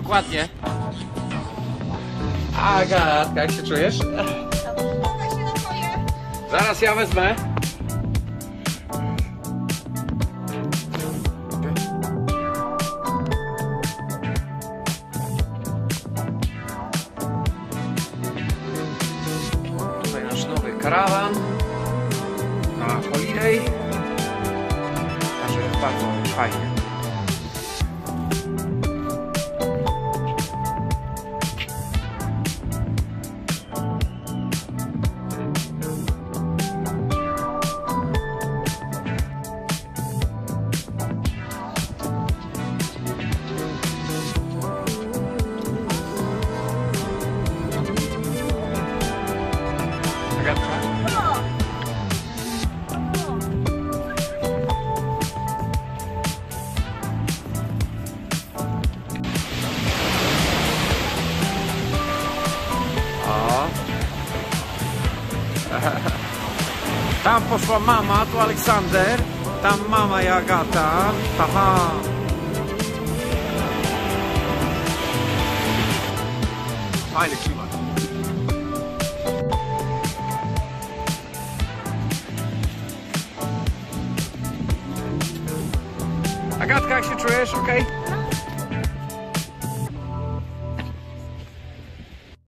dokładnie. Agatka, jak się czujesz? Zaraz ja wezmę. Tutaj nasz nowy karawan na Holiday. Także jest bardzo fajnie. Tam poszła mama, tu Aleksander. Tam mama i Agata. Haha. Fajny klimat. Agatka, jak się czujesz? Okej?